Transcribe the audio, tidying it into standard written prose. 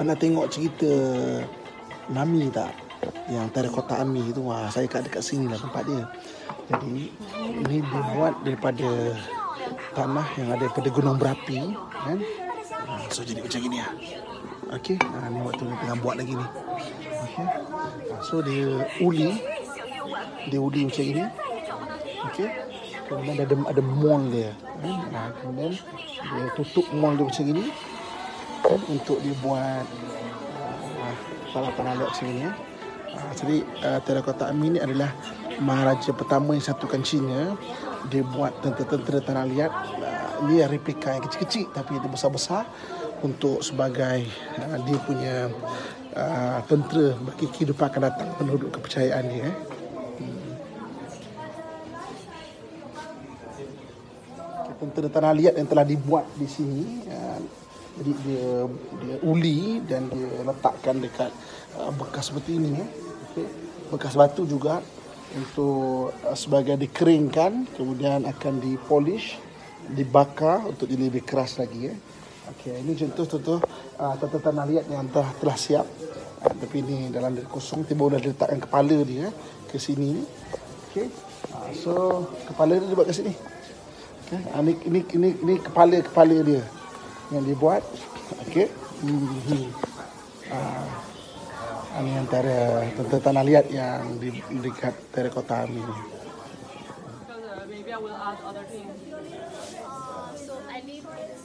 Pernah tengok cerita Nami tak? Yang Terracotta Ami tu. Saya kat dekat sini lah tempat dia. Jadi ini dibuat daripada tanah yang ada pada gunung berapi kan. So jadi macam gini lah. Okey, ni waktu ni tengah buat lagi ni. Okey. So dia uli macam ini. Okey. Kemudian ada mold dia kan. Kemudian dia tutup mold dia macam ini kan, untuk dibuat tanah liat macam ni. Jadi Terracotta Ami ni adalah maharaja pertama yang satukan China. Dia buat tentera tanah liat. Ini replika yang kecil-kecil tapi dia besar-besar untuk sebagai dia punya tentera bagi kehidupan akan datang, penduduk kepercayaan dia. Tentera tanah liat yang telah dibuat di sini. Jadi dia uli dan dia letakkan dekat bekas seperti ini. Okay. Bekas batu juga untuk sebagai dikeringkan, kemudian akan dipolish, dibakar untuk dia lebih keras lagi. Okay, ini contoh tentera tanah liat yang telah siap. Tapi ini dalam dia kosong, tiba-tiba dah diletakkan kepala dia ke sini. Okay. So kepala dia dibuat ke sini. Okay. Ini kepala dia yang dibuat. Okey. Ini antara tentera tanah liat yang di dekat Terracotta Ami ni. Maybe I will add other things. So I need this.